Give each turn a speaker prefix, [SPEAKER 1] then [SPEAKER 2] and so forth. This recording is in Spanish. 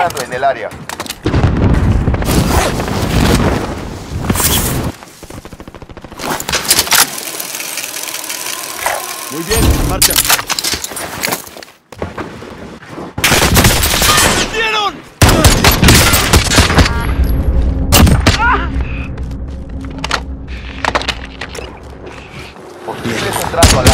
[SPEAKER 1] entrando en el área.
[SPEAKER 2] Muy bien, en marcha. ¡Dieron!
[SPEAKER 1] Hostiles entrando al